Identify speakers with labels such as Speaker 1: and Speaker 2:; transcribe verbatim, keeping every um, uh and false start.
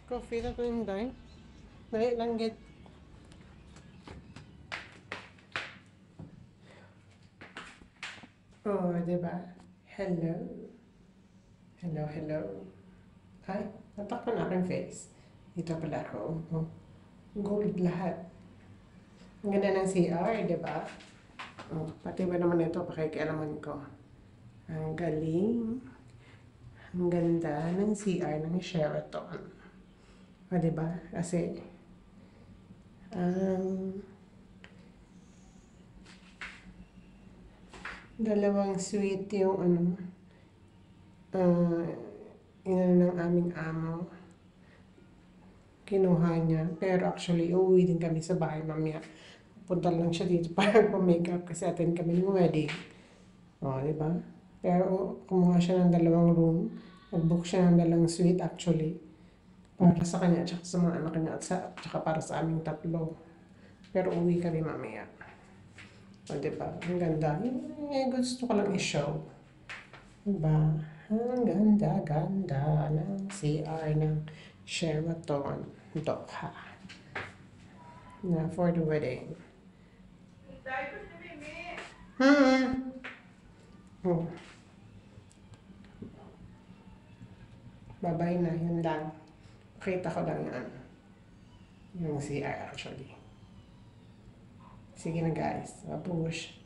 Speaker 1: Coffee na to Inday. Dali lang get. Oh, diba? Hello. Hello, hello. Ay, natak ko na aking face. Ito pala ako. Oh, gold lahat. Ang ganda ng C R, diba? Oh, pati ba naman ito, pakikialaman ko. Ang galing. Ang ganda ng C R ng Sheraton. O, diba? Kasi, um, dalawang suite yung ano, uh, inano ng aming amo. Kinuha niya. Pero actually, uuwi din kami sa bahay mamaya. Punta lang siya dito para pa-makeup kasi attend kami ng wedding. O, diba? Pero kumuha siya ng dalawang room. Nag-book siya ng dalawang suite actually. Para sa kanya at sa mga anak niya at sa, saka para sa aming tatlo. Pero uwi kami mamaya. O, diba? Ang ganda. Eh, gusto ko lang i-show. Diba? Ang ganda, ganda ng C R ng Sheraton Doha. Na for the wedding. Hmm. Oh. Bye-bye na. Yun lang. Kita ko lang yan. Yung C R actually. Sige na guys. Mapush.